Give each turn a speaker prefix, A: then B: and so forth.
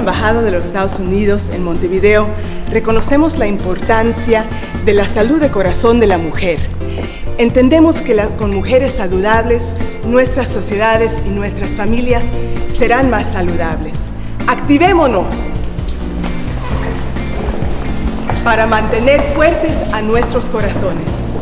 A: Embajada de los Estados Unidos en Montevideo, reconocemos la importancia de la salud de corazón de la mujer. Entendemos que con mujeres saludables, nuestras sociedades y nuestras familias serán más saludables. ¡Activémonos para mantener fuertes a nuestros corazones!